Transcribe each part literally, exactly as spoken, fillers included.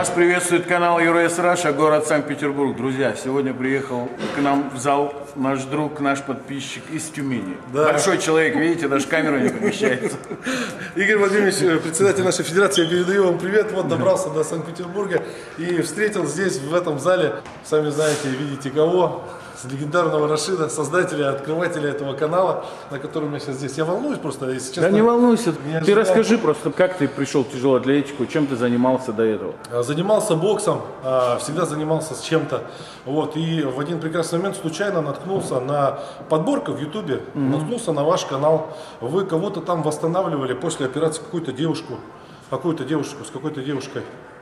Вас приветствует канал ЮРАЭС Раша, город Санкт-Петербург. Друзья, сегодня приехал к нам в зал наш друг, наш подписчик из Тюмени. Да. Большой человек, видите, даже камера не помещается. Игорь Владимирович, председатель нашей федерации, я передаю вам привет. Вот добрался до Санкт-Петербурга и встретил здесь, в этом зале, сами знаете, видите кого, легендарного Рашида, создателя, открывателя этого канала, на котором я сейчас здесь. Я волнуюсь просто, если честно. Да не волнуйся, ты ожидал... расскажи просто, как ты пришел в тяжелую атлетику, чем ты занимался до этого? Занимался боксом, всегда занимался с чем-то. Вот, и в один прекрасный момент случайно наткнулся на подборку в Ютубе, mm-hmm. наткнулся на ваш канал. Вы кого-то там восстанавливали после операции какую-то девушку, какую-то девушку, с какой-то девушкой.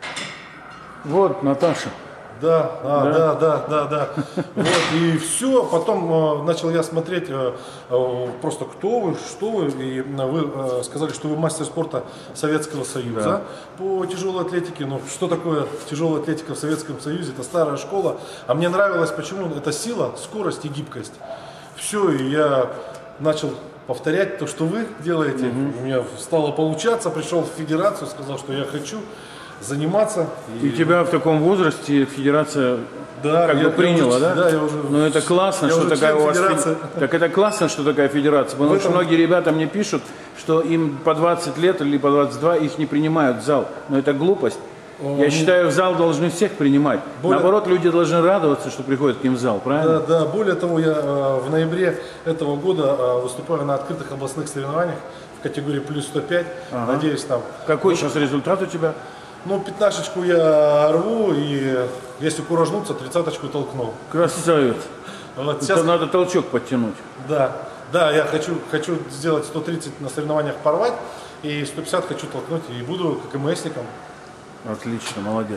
Вот, Наташа. Да, а, да, да, да, да. Вот, и все. Потом э, начал я смотреть э, э, просто кто вы, что вы. И вы э, сказали, что вы мастер спорта Советского Союза да. по тяжелой атлетике. Но что такое тяжелая атлетика в Советском Союзе? Это старая школа. А мне нравилось, почему? Это сила, скорость и гибкость. Все, и я начал повторять то, что вы делаете. Mm-hmm. У меня стало получаться. Пришел в федерацию, сказал, что я хочу заниматься. И, и тебя в таком возрасте федерация да, как я, бы приняла, я уже, да? Да, я уже. Но это классно, что такая у вас федерация. Так это классно, что такая федерация. Потому этом... что многие ребята мне пишут, что им по двадцать лет или по двадцать два их не принимают в зал. Но это глупость. О, я ну... считаю, в зал должны всех принимать. Более... Наоборот, люди должны радоваться, что приходят к ним в зал, правильно? Да, да. Более того, я э, в ноябре этого года э, выступаю на открытых областных соревнованиях в категории плюс сто пять. Ага. Надеюсь, там. Какой сейчас результат у тебя? Ну, пятнашечку я рву, и если куражнуться, тридцаточку толкну. Красавец. Вот сейчас... надо толчок подтянуть. Да, да, я хочу, хочу сделать сто тридцать на соревнованиях порвать, и сто пятьдесят хочу толкнуть, и буду как МСником. Отлично, молодец.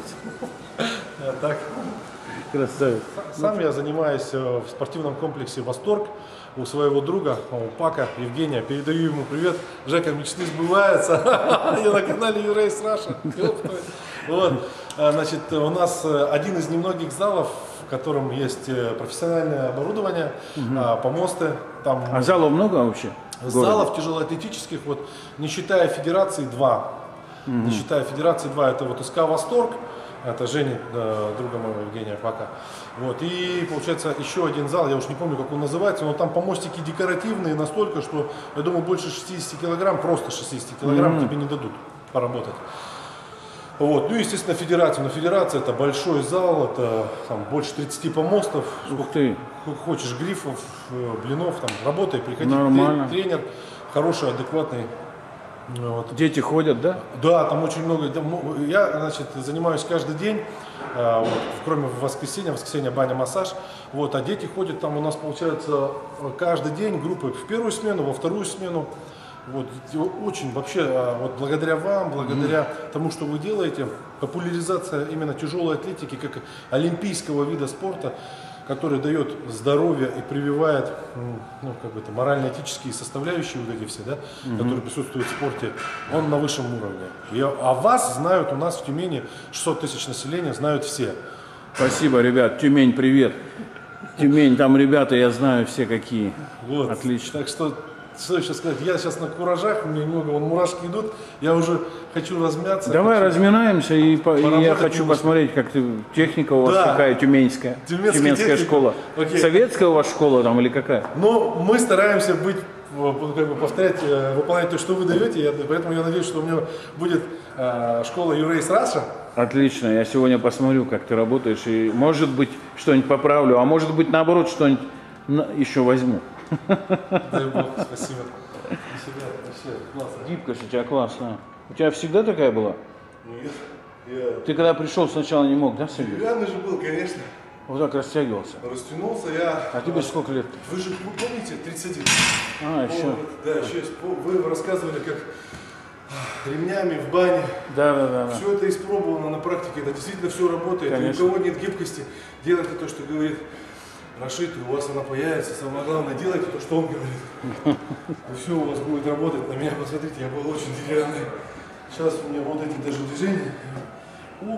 Так. Красавец. Сам я занимаюсь в спортивном комплексе «Восторг» у своего друга, у Пака Евгения. Передаю ему привет. Жека, мечты сбываются. Я на канале ЮРАЭС Раша. Вот. Значит, у нас один из немногих залов, в котором есть профессиональное оборудование, помосты. Там... А залов много вообще? Залов тяжелоатлетических, вот, не считая федерации, два. Не считая федерации, два. Это вот СК «Восторг». Это Женя, друга моего Евгения Пака. Вот. И получается еще один зал, я уж не помню, как он называется, но там помостики декоративные настолько, что, я думаю, больше шестидесяти килограмм, просто шестидесяти килограмм mm-hmm. тебе не дадут поработать. Вот. Ну, естественно, федерация. Но федерация это большой зал, это там, больше тридцати помостов. Ух ты. Хочешь грифов, блинов, там, работай, приходи. Нормально. Тренер хороший, адекватный. Вот. Дети ходят, да? Да, там очень много. Я, значит, занимаюсь каждый день, вот, кроме воскресенья, воскресенье баня, массаж. Вот, а дети ходят там у нас, получается, каждый день группы в первую смену, во вторую смену. Вот, очень вообще, вот благодаря вам, благодаря mm-hmm. тому, что вы делаете, популяризация именно тяжелой атлетики как олимпийского вида спорта, который дает здоровье и прививает ну, как бы это, морально-этические составляющие, вот эти все, да, mm-hmm. которые присутствуют в спорте, он на высшем уровне. И, а вас знают у нас в Тюмени, шестьсот тысяч населения, знают все. Спасибо, ребят. Тюмень, привет. Тюмень, там ребята, я знаю все какие. Вот. Отлично. Так что, что сейчас сказать, я сейчас на куражах, у меня немного вон, мурашки идут, я уже хочу размяться. Давай хочу... разминаемся, и, по, и я хочу немножко посмотреть, как ты, техника у вас да. какая тюменская, Тюменская, тюменская школа. Окей. Советская у вас школа там или какая? Ну, мы стараемся быть, как бы повторять, выполнять то, что вы даете, поэтому я надеюсь, что у меня будет э, школа ЮРАЭС Раша. Отлично, я сегодня посмотрю, как ты работаешь, и может быть что-нибудь поправлю, а может быть наоборот что-нибудь еще возьму. Дай Бог, спасибо. Спасибо. Классно. Гибкость у тебя классная. У тебя всегда такая была? Нет. Я... Ты когда пришел, сначала не мог, да, Сергей? Деревянный же был, конечно. Вот так растягивался. Растянулся я. А тебе сколько лет? Вы же помните, тридцать один? А, еще. Вот, да, еще вы рассказывали, как ремнями в бане. Да, да, да. Все это испробовано на практике, это действительно все работает. Конечно. И у кого нет гибкости, делайте то, что говорит Рашид, и у вас она появится. Самое главное, делайте то, что он говорит. И все у вас будет работать. На меня посмотрите, я был очень деревянный. Сейчас у меня вот эти даже движения. Оп.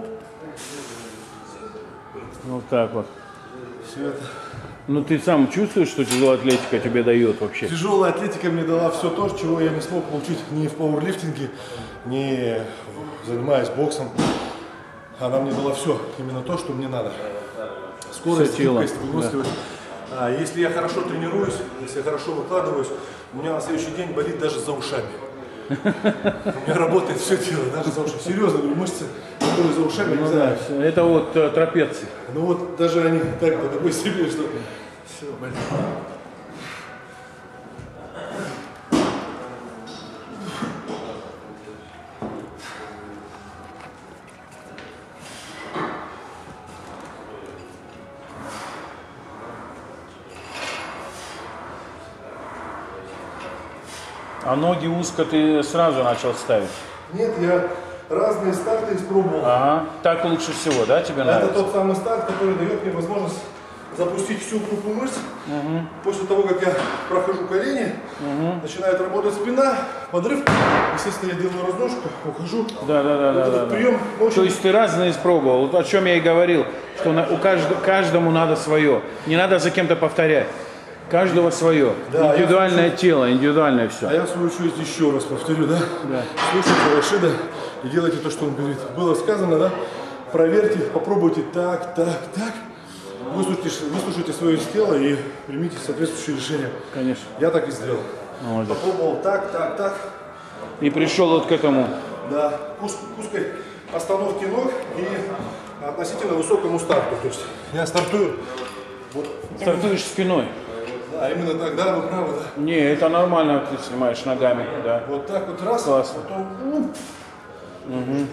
Вот так вот. Все это. Ну ты сам чувствуешь, что тяжелая атлетика тебе дает вообще? Тяжелая атлетика мне дала все то, чего я не смог получить ни в пауэрлифтинге, ни занимаясь боксом. она мне дала все, именно то, что мне надо. Скорость, гибкость, выносливость. Да. А если я хорошо тренируюсь, если я хорошо выкладываюсь, у меня на следующий день болит даже за ушами. У меня работает все тело, даже за ушами. Серьезно, мышцы, которые за ушами, не знаю. Это вот трапеции. Ну вот даже они так по такой степени, что все болит. А ноги узко ты сразу начал ставить? Нет, я разные старты испробовал. Ага, так лучше всего, да, тебе нравится? Это тот самый старт, который дает мне возможность запустить всю группу мышц. Угу. После того, как я прохожу колени, угу. начинает работать спина, подрыв. Естественно, я делаю разножку, ухожу. Да, да, да. Вот да, этот да, прием да. очень... То есть ты разные испробовал, вот о чем я и говорил, что на, у каждого, каждому надо свое. Не надо за кем-то повторять. Каждого свое. Да, индивидуальное свою... тело, индивидуальное все. А я в свою очередь еще раз повторю, да? Да. Слушайте Рашида и делайте то, что он говорит. Было сказано, да? Проверьте, попробуйте так, так, так. Выслушайте, выслушайте свое тело и примите соответствующее решение. Конечно. Я так и сделал. Молодец. Попробовал так, так, так. И пришел вот к этому. Да, к узкой остановке ног и относительно высокому старту. То есть я стартую. Вот. Стартуешь спиной. Да, именно так, да, вы правы, да. Не, это нормально, ты снимаешь ногами, да. Вот так вот раз, классно. Потом... Угу.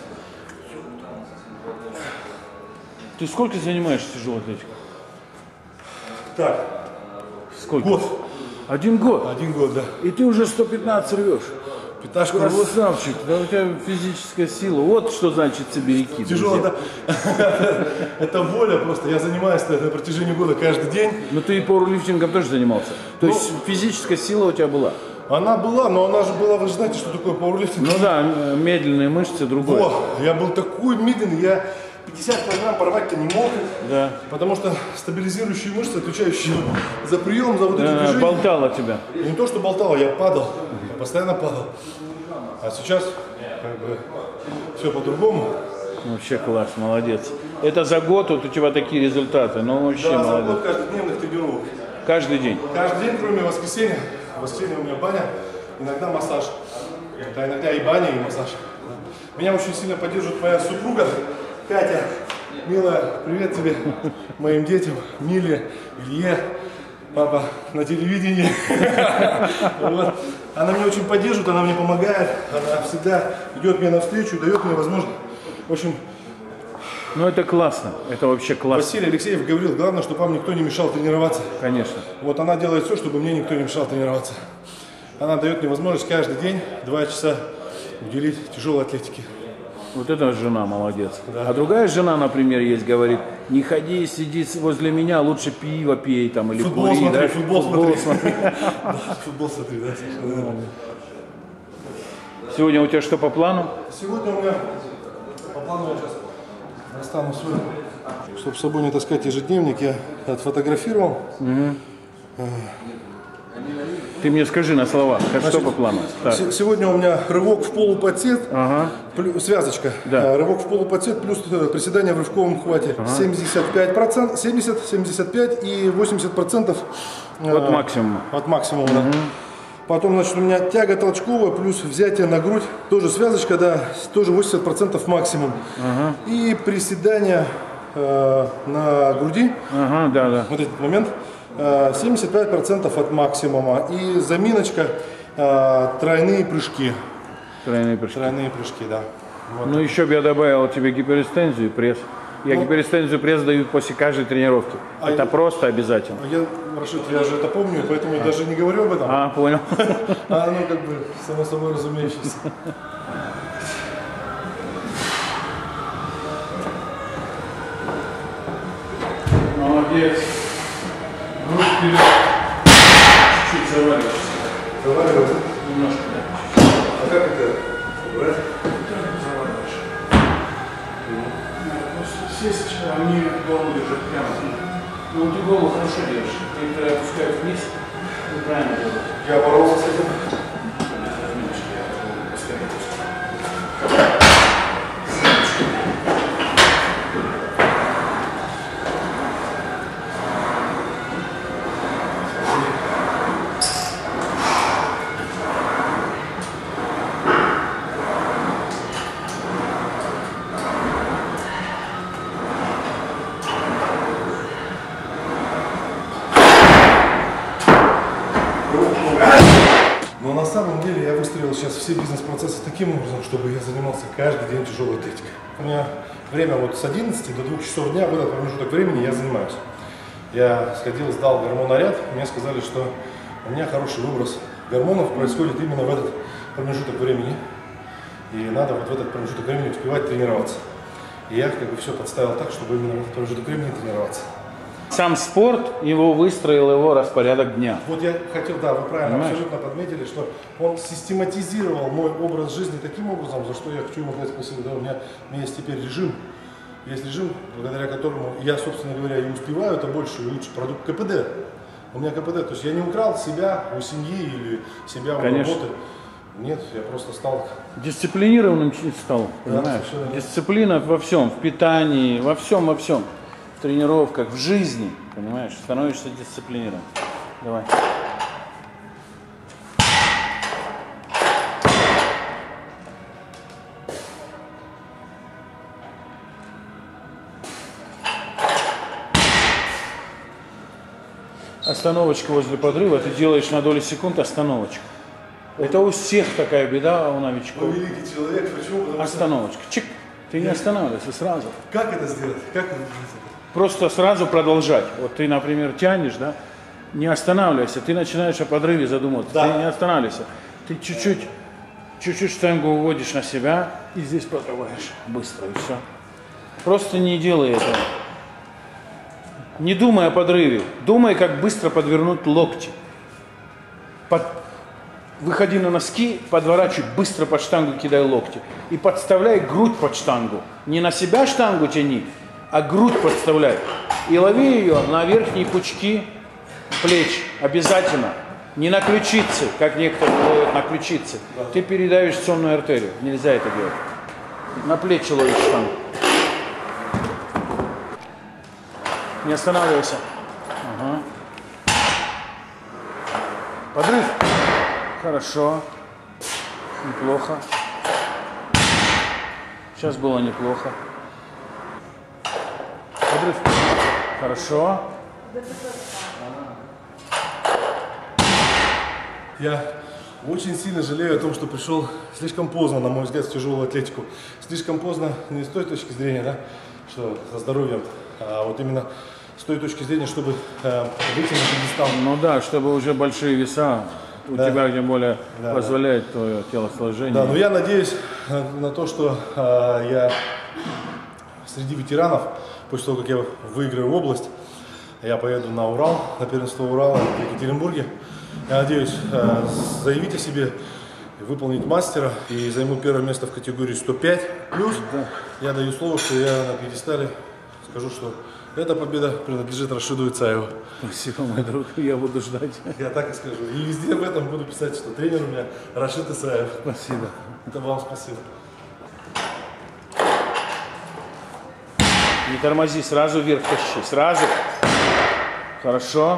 Ты сколько занимаешься тяжелой атлетикой? Так. Сколько? Год. Один год? Один год, да. И ты уже сто пятнадцать рвешь? Пятнашку красавчик, да у тебя физическая сила. Вот что значит сибиряки. Тяжело, да. Это воля просто. Я занимаюсь на протяжении года каждый день. Но ты и пауэрлифтингом тоже занимался. То есть физическая сила у тебя была? Она была, но она же была, вы же знаете, что такое пауэрлифтинг? Ну да, медленные мышцы, другое. Во, я был такой медленный, я пятьдесят килограмм порвать-то не мог. Да. Потому что стабилизирующие мышцы, отвечающие за прием, за вот эти движения. Болтала тебя. Не то, что болтала, я падал. Я постоянно падал. А сейчас как бы все по-другому. Вообще класс, молодец. Это за год вот у тебя такие результаты, ну вообще да, молодец. За год каждодневных тренировок. Каждый день? Каждый день, кроме воскресенья. В воскресенье у меня баня, иногда массаж. Да, иногда и баня, и массаж. Меня очень сильно поддерживает моя супруга Катя. Милая, привет тебе, моим детям, Миле, Илье, папа на телевидении. Вот. Она меня очень поддерживает, она мне помогает, она всегда идет мне навстречу, дает мне возможность. В общем, ну это классно, это вообще классно. Василий Алексеев говорил, главное, чтобы вам никто не мешал тренироваться. Конечно. Вот она делает все, чтобы мне никто не мешал тренироваться. Она дает мне возможность каждый день два часа уделить тяжелой атлетике. Вот эта жена молодец. Да. А другая жена, например, есть, говорит, не ходи, сиди возле меня, лучше пиво пей там или футбол кури. Смотри, да? Футбол, футбол смотри. смотри. Да, футбол смотри, да. Сегодня у тебя что по плану? Сегодня у меня по плану я сейчас достану свой, чтобы с собой не таскать ежедневник, я отфотографировал. Угу. Ты мне скажи на словах, как Значит, что по плану? Так. Сегодня у меня рывок в полуподсет, ага. плюс, связочка, да. Рывок в полуподсет плюс приседание в рывковом хвате. Ага. семьдесят пять процентов, семьдесят, семьдесят пять и восемьдесят процентов от максимума. От максимума, угу. Да. Потом, значит, у меня тяга толчковая плюс взятие на грудь, тоже связочка, да, тоже восемьдесят процентов максимум. Ага. И приседание э, на груди, ага, да, да. Вот этот момент. семьдесят пять процентов от максимума. И заминочка, э, тройные прыжки. Тройные прыжки. Тройные прыжки, да. Вот. Ну еще бы я добавил тебе гиперэкстензию и пресс. Я ну, гиперэкстензию пресс даю после каждой тренировки. А это я, просто обязательно. А я, Рашид, я же это помню, поэтому а. я даже не говорю об этом. А, понял. А оно как бы само собой разумеющееся. Молодец. Грудь вперед. Чуть-чуть заваливаешься. Заваливаешься? Немножко, да. А как это? Брать? Заваливаешь. Надо просто сесть, а не голову держать прямо. Ну ты голову хорошо держишь. Ты это опускаешь вниз. Ты правильно делаешь. Я боролся с этим. все бизнес-процессы таким образом, чтобы я занимался каждый день тяжелой атлетикой. У меня время вот с одиннадцати до двух часов дня, в этот промежуток времени я занимаюсь. Я сходил, сдал гормонаряд, мне сказали, что у меня хороший выброс гормонов происходит именно в этот промежуток времени. И надо вот в этот промежуток времени успевать тренироваться. И я как бы все подставил так, чтобы именно в этот промежуток времени тренироваться. Сам спорт, его выстроил его распорядок дня. Вот я хотел, да, вы правильно Понимаешь? абсолютно подметили, что он систематизировал мой образ жизни таким образом, за что я хочу ему сказать спасибо. Да, у меня, у меня есть теперь режим, есть режим, благодаря которому я, собственно говоря, и успеваю это больше и лучше. Продукт КПД. У меня КПД, то есть я не украл себя у семьи или себя у Конечно. работы. Нет, я просто стал... Дисциплинированным стал, Да, понимаешь? совершенно. Дисциплина во всем, в питании, во всем, во всем. В тренировках, в жизни, понимаешь? Становишься дисциплинированным. Давай. Остановочка возле подрыва, ты делаешь на долю секунд остановочку. Это у всех такая беда, у новичков. Вы великий человек, почему? Потому что... Остановочка. Чик. Ты не останавливайся сразу. Как это сделать? Как это сделать? Просто сразу продолжать. Вот ты, например, тянешь, да? Не останавливайся. Ты начинаешь о подрыве задумываться. Да. Ты не останавливайся. Ты чуть-чуть, чуть-чуть штангу уводишь на себя и здесь подрываешь. Быстро и все. Просто не делай этого. Не думай о подрыве. Думай, как быстро подвернуть локти. Под... Выходи на носки, подворачивай, быстро под штангу кидай локти. И подставляй грудь под штангу. Не на себя штангу тяни, а грудь подставляй. И лови ее на верхние пучки плеч. Обязательно. Не на ключицы, как некоторые ловят на ключицы. Ты передаешь сонную артерию. Нельзя это делать. На плечи ловишь штангу. Не останавливайся. Ага. Подрыв. Хорошо. Неплохо. Сейчас было неплохо. Подрыв. Хорошо. Я очень сильно жалею о том, что пришел слишком поздно, на мой взгляд, в тяжелую атлетику. Слишком поздно не с той точки зрения, да, что со здоровьем, а вот именно с той точки зрения, чтобы э, выйти на пьедестал. Ну да, чтобы уже большие веса у Да. тебя, где более Да, позволяет твое телосложение. Да, но я надеюсь на, на то, что э, я среди ветеранов, после того, как я выиграю область, я поеду на Урал, на первенство Урала в Екатеринбурге. Я надеюсь э, заявить о себе, выполнить мастера и займу первое место в категории сто пять плюс. Да. Я даю слово, что я на пьедестале скажу, что эта победа принадлежит Рашиду Ицаеву. Спасибо, мой друг, я буду ждать. Я так и скажу. И везде в этом буду писать, что тренер у меня Рашид Ицаев. Спасибо. Это вам спасибо. Не тормози, сразу вверх тащи, сразу. Хорошо.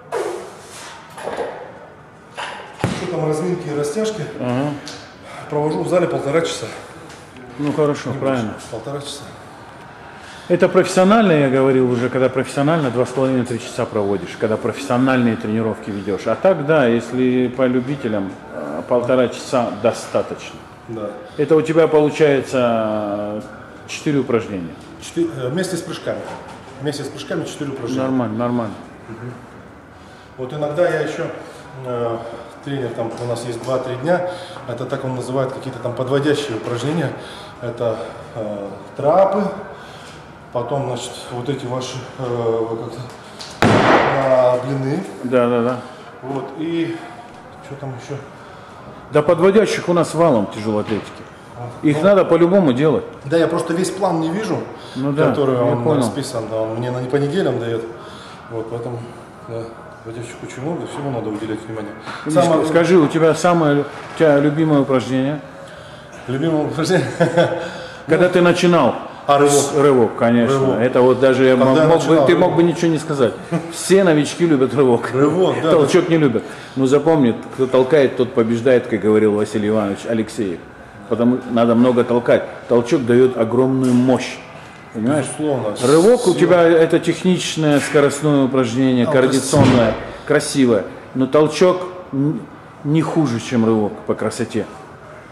Что там, разминки и растяжки? Ага. Провожу в зале полтора часа. Ну хорошо, правильно. Полтора часа. Это профессионально, я говорил уже, когда профессионально два с половиной-три часа проводишь, когда профессиональные тренировки ведешь. А так, да, если по любителям, э, полтора часа достаточно. Да. Это у тебя получается четыре упражнения. Четыре, э, вместе с прыжками. Вместе с прыжками четыре упражнения. Нормально, нормально. Вот иногда я еще, э, тренер, там у нас есть два-три дня, это так он называет какие-то там подводящие упражнения. Это э, трапы, потом, значит, вот эти ваши э, как-то на длины. Да, да, да. Вот, и что там еще? Да подводящих у нас валом тяжелой атлетики. Их Ну, надо по-любому делать. Да, я просто весь план не вижу, Ну да, который я он понял. расписан, да, он мне на, по неделям дает. Вот, поэтому, да, подводящих очень много, всему надо уделять внимание. Самое Скажи, у тебя самое у тебя любимое упражнение? любимое упражнение. Когда ты начинал? А, рывок. С- Рывок, конечно. Рывок. Это вот даже я Когда мог, я мог бы, начинал, ты рывок. мог бы ничего не сказать. Все новички любят рывок. Рывок, да. Толчок не любят. Но запомни, кто толкает, тот побеждает, как говорил Василий Иванович Алексеев. Потому надо много толкать. Толчок дает огромную мощь. Понимаешь? Безусловно. Рывок у Сила. тебя это техничное скоростное упражнение, А, координационное, красивое. Но толчок н- не хуже, чем рывок по красоте.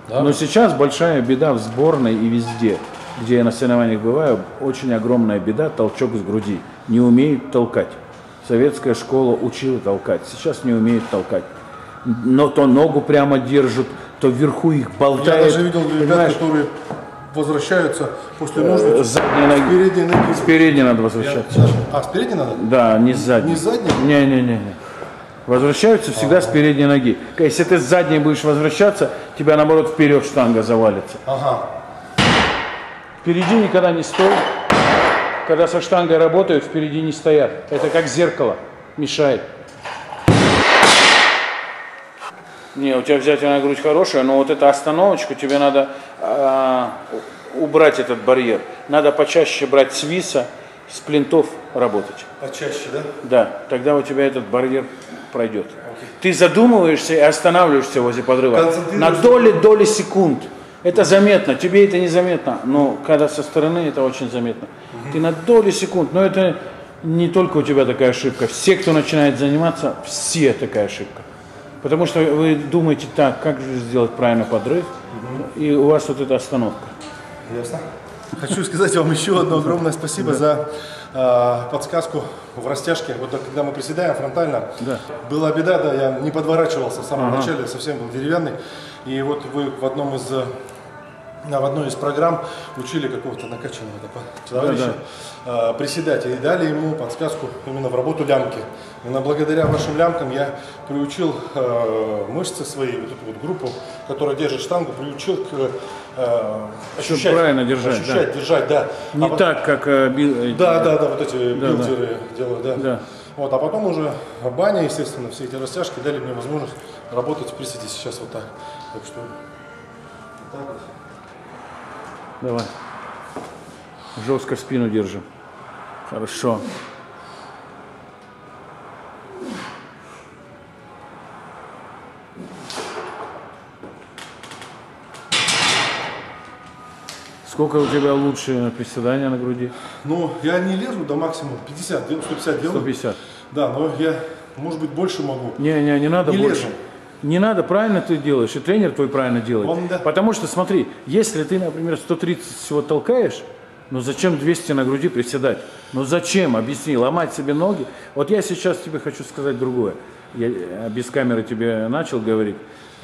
Да? Но сейчас большая беда в сборной и везде, где я на соревнованиях бываю, очень огромная беда, толчок с груди. Не умеют толкать. Советская школа учила толкать, сейчас не умеют толкать. Но то ногу прямо держат, то вверху их болтает. Я даже видел ребят, которые возвращаются после ножниц с ноги. С передней ноги. С передней надо возвращаться. Я... А, с передней надо? Да, не с задней. Не с задней? Не-не-не. Возвращаются всегда ага. с передней ноги. Если ты с задней будешь возвращаться, тебя наоборот вперед штанга завалится. Ага. Впереди никогда не стой. Когда со штангой работают, впереди не стоят. Это как зеркало. Мешает. Не, у тебя взятие на грудь хорошая, но вот эта остановочка, тебе надо э, убрать этот барьер. Надо почаще брать с виса, с плинтов работать. Почаще, да? Да, тогда у тебя этот барьер пройдет. Okay. Ты задумываешься и останавливаешься возле подрыва. На доли-доли секунд. Это заметно, тебе это незаметно, но когда со стороны это очень заметно. Uh-huh. Ты на доли секунд, но это не только у тебя такая ошибка. Все, кто начинает заниматься, все такая ошибка. Потому что вы думаете так, как же сделать правильно подрыв, угу. и у вас вот эта остановка. Ясно. Хочу сказать вам еще одно огромное спасибо да. за э, подсказку в растяжке. Вот когда мы приседаем фронтально, да. была беда, да, я не подворачивался в самом ага. начале, совсем был деревянный. И вот вы в одном из в одной из программ учили какого-то накачанного товарища да, да. приседать и дали ему подсказку именно в работу лямки. Именно благодаря вашим лямкам я приучил э, мышцы свои, вот эту вот группу, которая держит штангу, приучил к э, ощущать, правильно держать, ощущать да. держать, да. Не а так, как э, бил... да, да, да, вот эти да, билдеры да. делают, да. да. Вот, а потом уже баня, естественно, все эти растяжки дали мне возможность работать в приседе сейчас вот так. Так что вот так вот. Давай. Жестко спину держим. Хорошо. Сколько у тебя лучшее приседания на груди? Ну, я не лезу до максимума пятьдесят, сто пятьдесят делаю. сто пятьдесят. Да, но я, может быть, больше могу. Не, не, не надо не больше. Лезу. Не надо, правильно ты делаешь, и тренер твой правильно делает. Он, да. Потому что, смотри, если ты, например, сто тридцать всего толкаешь, ну зачем двести на груди приседать? Ну зачем, объясни, ломать себе ноги? Вот я сейчас тебе хочу сказать другое. Я без камеры тебе начал говорить.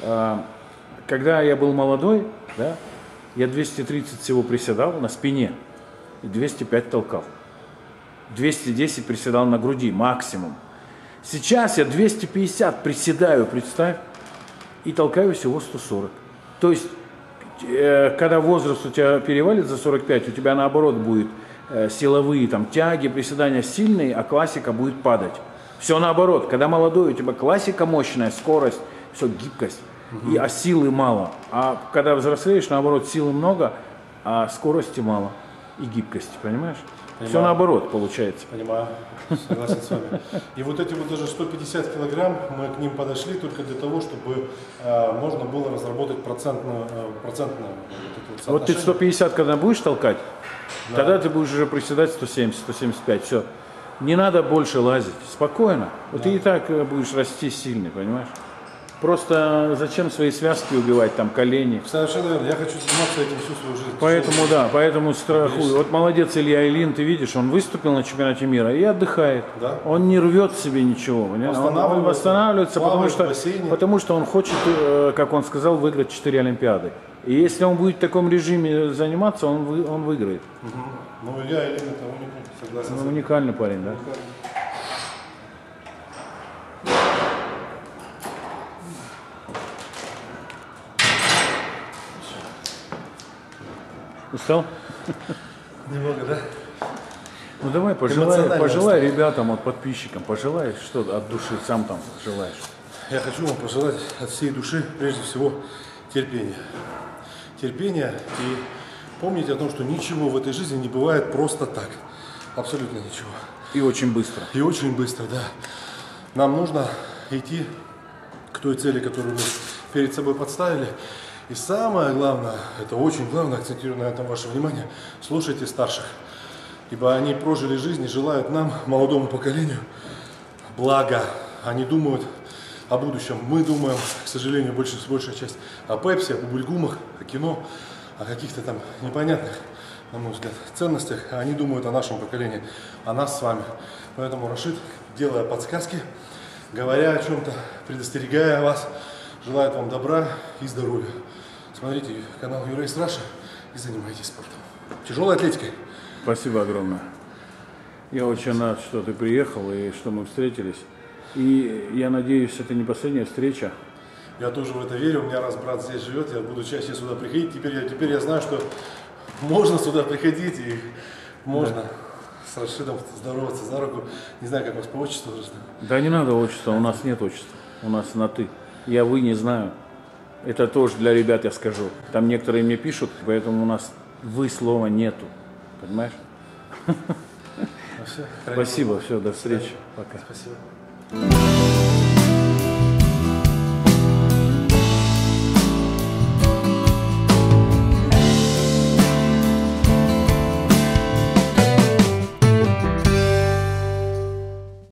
Когда я был молодой, да, я двести тридцать всего приседал на спине и двести пять толкал. двести десять приседал на груди, максимум. Сейчас я двести пятьдесят приседаю, представь, и толкаю всего сто сорок. То есть, э, когда возраст у тебя перевалит за сорок пять, у тебя наоборот будет э, силовые там, тяги, приседания сильные, а классика будет падать. Все наоборот, когда молодой, у тебя классика мощная, скорость, все, гибкость, угу. и, а силы мало. А когда взрослеешь, наоборот, силы много, а скорости мало и гибкости, понимаешь? Понимаю. Все наоборот получается. Понимаю, согласен с вами. И вот эти вот даже сто пятьдесят килограмм, мы к ним подошли только для того, чтобы э, можно было разработать процентную, э, процентную вот, это вот ты сто пятьдесят когда будешь толкать, да. тогда ты будешь уже приседать сто семьдесят, сто семьдесят пять, все. Не надо больше лазить, спокойно. Вот да. ты и так будешь расти сильный, понимаешь? Просто зачем свои связки убивать, там, колени? Совершенно верно. Я хочу заниматься этим всю свою жизнь. Поэтому, да, поэтому страхую. Вот молодец Илья Ильин, ты видишь, он выступил на чемпионате мира и отдыхает. Да? Он не рвет себе ничего. Он, он восстанавливается, потому что, потому что он хочет, как он сказал, выиграть четыре Олимпиады. И если он будет в таком режиме заниматься, он, вы, он выиграет. Угу. Ну, Илья Ильин, это уникальный, согласен. Ну, уникальный парень, да. Уникальный. Устал? Немного, да? Ну давай, пожелай, пожелай ребятам, вот, подписчикам, пожелай, что от души сам там желаешь. Я хочу вам пожелать от всей души, прежде всего, терпения. Терпения и помните о том, что ничего в этой жизни не бывает просто так. Абсолютно ничего. И очень быстро. И очень быстро, да. Нам нужно идти к той цели, которую мы перед собой подставили. И самое главное, это очень главное, акцентирую на этом ваше внимание, слушайте старших. Ибо они прожили жизнь и желают нам, молодому поколению, блага. Они думают о будущем. Мы думаем, к сожалению, больше, большая часть о Пепси, о бульгумах, о кино, о каких-то там непонятных, на мой взгляд, ценностях. А они думают о нашем поколении, о нас с вами. Поэтому Рашид, делая подсказки, говоря о чем-то, предостерегая вас, желает вам добра и здоровья. Смотрите канал Юрейс Раша и занимайтесь спортом. Тяжелой атлетикой. Спасибо огромное. Я очень рад, что ты приехал и что мы встретились. И я надеюсь, это не последняя встреча. Я тоже в это верю. У меня раз брат здесь живет, я буду чаще сюда приходить. Теперь я, теперь я знаю, что можно сюда приходить и можно да. с Рашидом здороваться за руку. Не знаю, как вас по отчеству. Да не надо отчества, у нас нет отчества. У нас на «ты». Я «вы» не знаю. Это тоже для ребят я скажу. Там некоторые мне пишут, поэтому у нас «вы» слова нету. Понимаешь? Все, спасибо, все, до встречи. Пока. Спасибо.